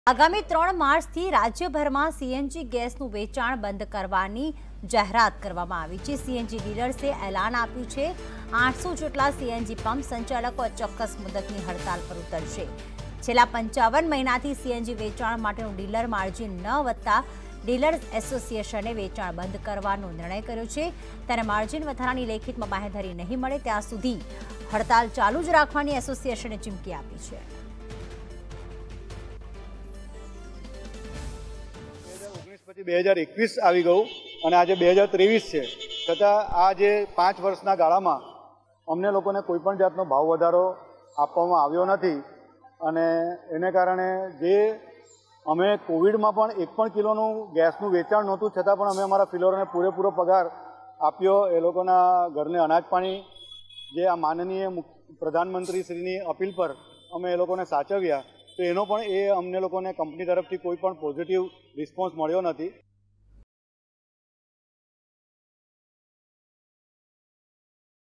આગામી 3 માર્ચથી રાજ્યભરમાં સીએનજી ગેસનું વેચાણ બંધ કરવાની જાહેરાત કરવામાં આવી છે। સીએનજી ડીલર્સે એલાન આપ્યું છે। 800 જેટલા સીએનજી પંપ સંચાલકો ચોક્કસ મુદતની હડતાલ પર ઉતરશે। છેલ્લા 55 મહિનાથી સીએનજી વેચાણ માટેનું ડીલર માર્જિન ન વધતા ડીલર્સ એસોસિએશને વેચાણ બંધ કરવાનો નિર્ણય કર્યો છે। ત્યારે માર્જિન વધારાની લેખિતમાં બાહેધરી નહીં મળે ત્યાં સુધી હડતાલ ચાલુ જ રાખવાની એસોસિએશને ચીમકી આપી છે। 2021 આવી ગયું અને આજે 2023 છે, છતાં આ જે 5 વર્ષના ગાળામાં અમને લોકોને કોઈ પણ જાતનો ભાવ વધારો આપવામાં આવ્યો નથી અને એને કારણે જે અમે કોવિડમાં પણ 1 પણ કિલોનું ગેસનું વેચાણ નહોતું, છતાં પણ અમે અમારા ફિલરોને પૂરેપૂરો પગાર આપ્યો। એ લોકોના ઘરને અનાજ પાણી જે આ માનનીય પ્રધાનમંત્રીશ્રીની અપીલ પર અમે એ લોકોને સાચવ્યા, તો એનો પણ અમને લોકોને કંપની તરફથી કોઈ પણ પોઝિટિવ રિસ્પોન્સ મળ્યો નથી।